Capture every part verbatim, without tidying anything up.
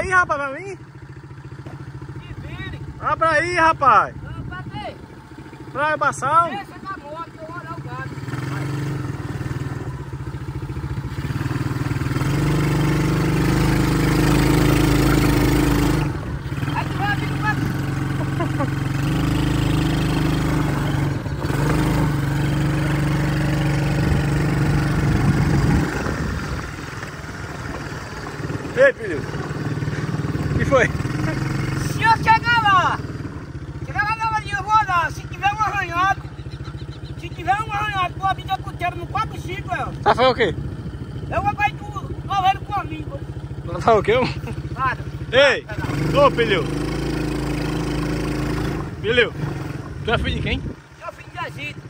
aí, rapaz, pra mim. Se vire. Abra aí, rapaz. Não, pra quê? Pra embaçar. Deixa da moto, eu vou olhar o gado. Aí tu vai abrir no gado. Ei, filho. O que foi? Se eu chegar lá, chegar lá na hora de eu vou olhar, se tiver um arranhado, se tiver um arranhado com a vida cuteira no quatro cinco, eu, Tá falando o quê? eu vou vai tu correndo comigo. Tá falando o quê? Nada. Ei! Ô, filho. Filho. Tu é filho de quem? Seu filho de agito.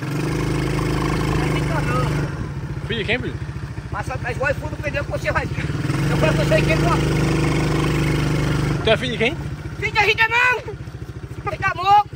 Agita não. Filho de quem, filho? Mas as boas fundo pneu que você vai vir. Eu falei pra você que Tu é filho de quem? filho de agita não! Fica louco!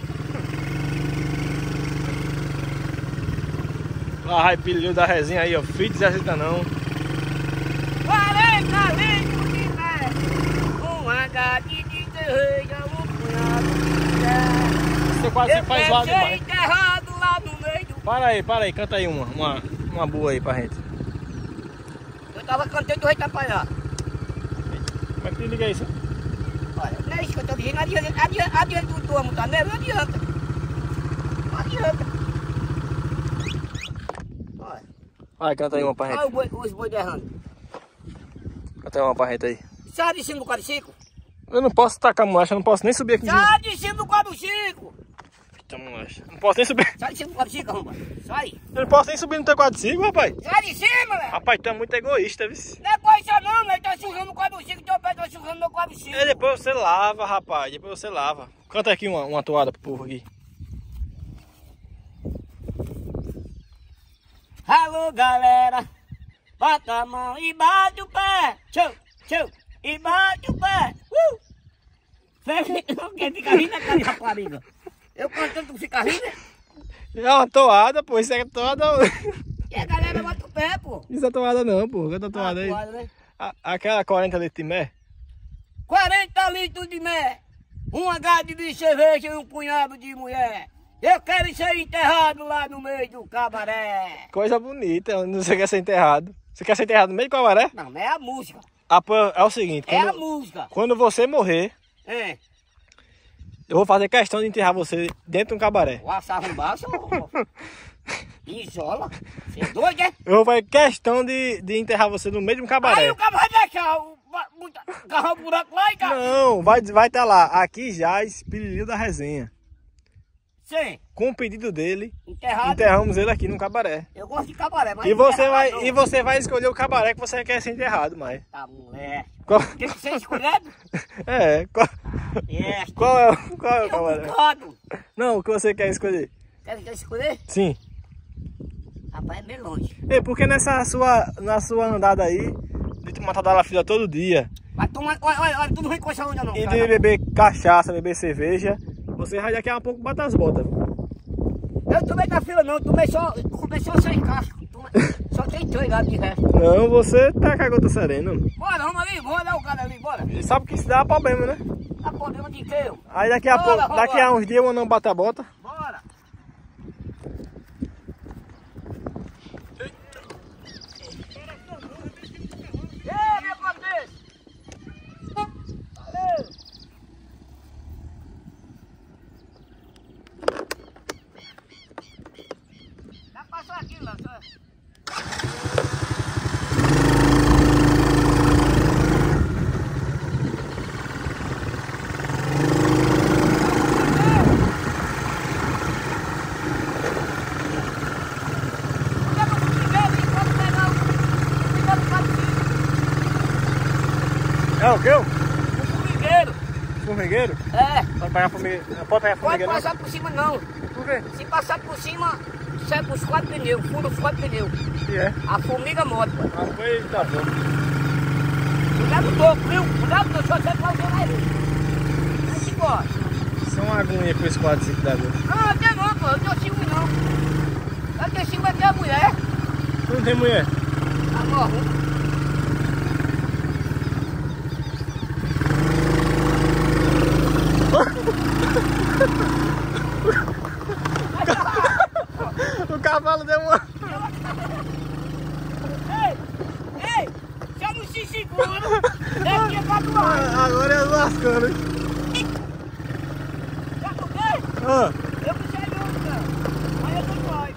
Ah, ai, filho da resenha aí, ó. Filho de Zé Zita não. quarenta litros de mel, um H de cerveja, um punhado de mel. Você quase Eu faz zoado quero ser demais. enterrado lá no meio do... Para aí, para aí, canta aí uma, uma, uma boa aí pra gente. Eu tava cantando do rei da palha. Como é que te liga isso? Olha, não é isso que eu tô dizendo, não adianta, adianta, adianta do tomo, tá mesmo? Não adianta. Não adianta. Olha, Vai, canta aí uma pra olha gente. o boi, os boi derrando. Canta aí uma pra gente aí. Sai de cima do quadriciclo. Eu não posso tacar molecha, eu não posso nem subir aqui. Sai de cima do quadriciclo. Eita, molecha. Não posso nem subir. Sai de cima do quadriciclo, rapaz. Sai. Eu não posso nem subir no teu quadriciclo, rapaz. Sai de cima, velho. Rapaz, tu é muito egoísta, viu? Não é coisa não, velho. Tá sujando o quadriciclo, teu pé tá sujando meu quadriciclo. E depois você lava, rapaz. Depois você lava. Canta aqui uma, uma toada pro povo aqui. Alô, galera. Bota a mão e bate o pé. Tchau, tchau. E bate o pé. Uh! Quem fica rindo é cara de rapariga. Eu cantando, tu fica rindo? É uma toada, pô. Isso é toada. E a galera bate o pé, pô. Isso é toada não, pô. Canta toada aí. Ah, né? A- aquela quarenta litros de mé. quarenta litros de mel, um H de cerveja e um punhado de mulher. Eu quero ser enterrado lá no meio do cabaré. Coisa bonita. Você quer ser enterrado. Você quer ser enterrado no meio do cabaré? Não, não é a música. Ah, pô, é o seguinte. É Quando, a música. quando você morrer, É. eu vou fazer questão de enterrar você dentro de um cabaré. O açavo embaixo. Isola. Você é doido, é? Eu vou fazer questão de, de enterrar você no meio de um cabaré. Aí o cara vai deixar o carro buraco lá e cá. Não, vai estar vai tá lá. Aqui já, Espírito da Resenha. Sim. Com o pedido dele, Enterrado. enterramos ele aqui no cabaré. Eu gosto de cabaré, mas E você, enterrado vai, não. e você vai escolher o cabaré que você quer ser enterrado, mas. Tá, mulher. Qual, Tem que ser escolhido? é, qual, É. qual é, o- qual é o Eu cabaré? bocado. Não, o que você quer escolher? Quer, quer escolher? Sim. Rapaz, é meio longe. E porque nessa sua, na sua andada aí, de tomar da fila todo dia, Vai tomar, olha, olha, olha, tu não vem com essa onda não. e cara. de beber cachaça, beber cerveja, você vai daqui a pouco bater as botas. Eu tomei na fila não, tomei só, começou sem casco. Tomei, só tem três lá de resto. Não, você tá com a gota serena. Bora, vamos ali, bora olhar o cara ali, bora. Ele sabe que isso dá problema, né? Tá problema de quê? eu? Aí daqui a, Bora, pouco, daqui a uns dias eu não bater a bota. Bora. Ei, meu padre! Valeu! Já passou aqui, lá, só. É o quê? O formigueiro. Formigueiro? É. Pode pegar formigueiro? Não pode pegar Pode formigueiro não? passar por cima não. Por quê? Se passar por cima, seca os quatro pneus, fura os quatro pneus. Que é? A formiga morre, pô. Ah, foi, tá bom. Cuidado no topo, viu? Cuidado no topo, você vai ver aí. Vai se embora. São uma agonia com esse quadro cinco da gota. Não, eu tenho não, pô. Eu tenho ciúme não. Eu tenho ciúme é ter a mulher. Tu não tem mulher? Tá morrendo. escuro. Daqui é quatro horas. Agora é lascando, hein? Sabe por quê? Ah, Eu puxei nunca. Aí eu tô pai.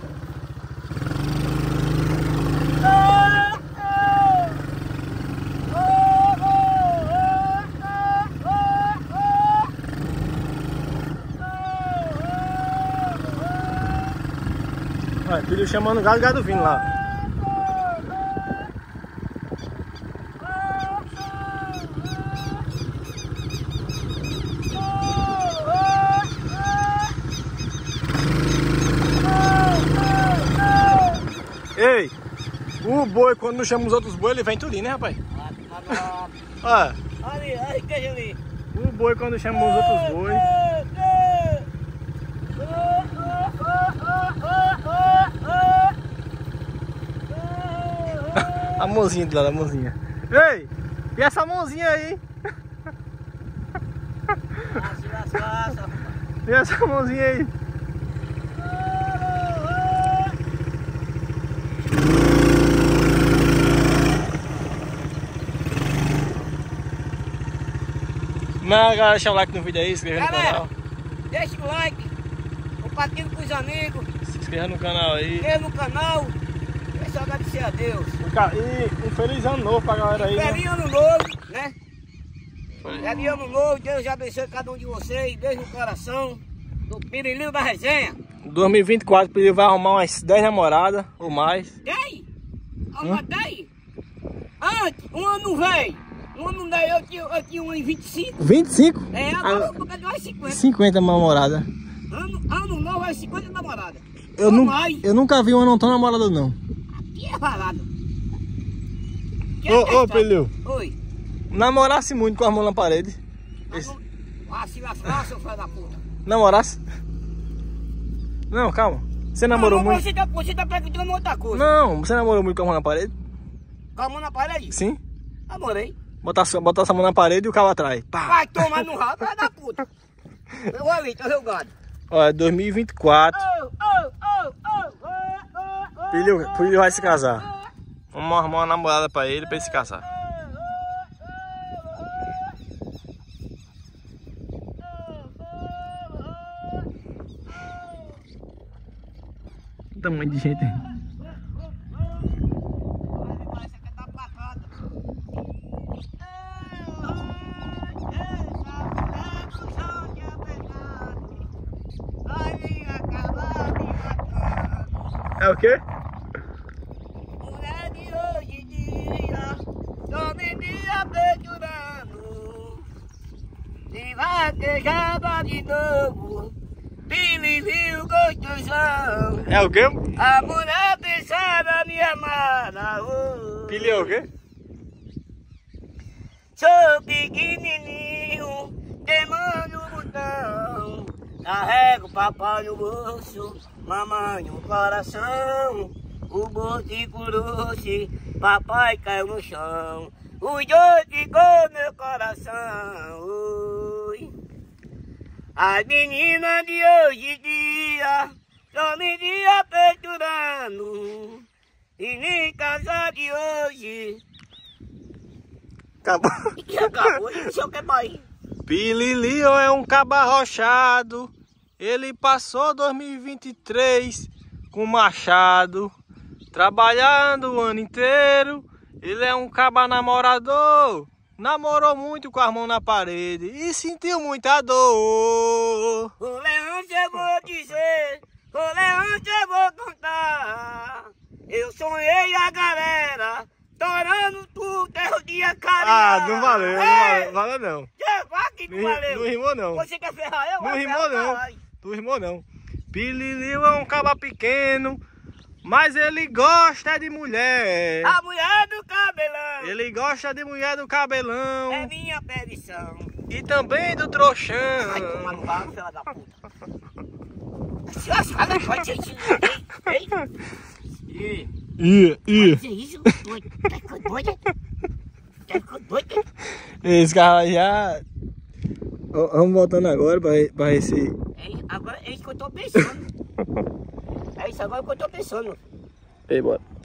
Olha, filho chamando o gado, o gado vindo lá. Ei, o boi quando não chama os outros boi, ele vem tudinho, né, rapaz? Olha, Ali, ali, que eu vi. o boi quando chama os outros boi. A mãozinha de lá, a mãozinha. Ei, e essa mãozinha aí? E essa mãozinha aí? Mas galera, deixa o like no vídeo aí, se inscreva no Galera, canal. deixa o like, compartilha com os amigos, Se inscreva no canal aí. inscreva no canal. É só agradecer a Deus. E um feliz ano novo pra galera aí. Né? Feliz ano novo, né? Feliz ano novo, Deus abençoe cada um de vocês. Beijo no coração do Pirilinho da Resenha. dois mil e vinte e quatro, o Pirilinho vai arrumar umas dez namoradas ou mais. Tem? Arruma dez? Antes, um ano velho. Um ano velho, eu tinha, eu tinha um em vinte e cinco. vinte e cinco? É, agora um bocadinho mais cinquenta. cinquenta namoradas. Ano, ano novo é cinquenta namoradas. Eu, Ou nu mais. eu nunca vi uma não tão namorada não. Aqui é falado. Aqui é Ô, ô, testado. Pirilinho. Oi. Namorasse muito com a mão na parede. Esse- Ah, se lascar, seu filho da puta. Namorasse? Não, calma. Você namorou não, muito? Você tá, você tá perguntando outra coisa. Não, você namorou muito com a mão na parede? Com a mão na parede? Sim. Namorei. Botar, sua- botar essa mão na parede e o cabo atrás. Pá. Vai tomar no rabo, vai da puta. Eu ali, tá jogado. Olha, dois mil e vinte e quatro. Oh, oh, oh, oh, oh, oh, Pirilinho, Pirilinho vai se casar. Vamos arrumar uma namorada pra ele, pra ele se casar. Que tamanho de gente. É o quê? Mulher de hoje em dia, só me via perdurando. Se vaquejava de novo, pirilinho gostosão. É o quê? A mulher pensava me amar na rua. Pirilinho é o quê? Sou pequenininho, queimando o botão. Carrego papai no bolso, mamãe no coração. O bolso curou-se, papai caiu no chão. Os dois ficou meu coração. Oi. As meninas de hoje em dia só me via perturando. E nem casar de hoje. Acabou. Que acabou, isso é o que é pai. Pirilinho é um cabo arrochado. Ele passou dois mil e vinte e três com machado, trabalhando o ano inteiro. Ele é um cabo namorador. Namorou muito com as mãos na parede e sentiu muita dor. O Leandro eu vou dizer, o Leandro eu vou contar. Eu sonhei a galera, torando tudo, é o dia carinho. Ah, não valeu, não valeu, valeu não. Vai que não Não, valeu. não rimou não. Você quer ferrar eu? Não Vai rimou ferrar, não. caralho. Não rimou não. Pirilinho é um caba pequeno, mas ele gosta de mulher. A mulher do cabelão Ele gosta de mulher do cabelão é minha perdição. e também do trouxão. Vai tomar no rabo, filha da puta. Se lascar, vai ser isso. Ei, ei. Ih, ih. Vai ser isso, doido. Tá ficando doido? Tá ficando doido? Esse cara já... Ó, vamos voltando agora pra, pra esse... É, agora é isso que eu tô pensando. É isso agora que eu tô pensando. Ei, bora.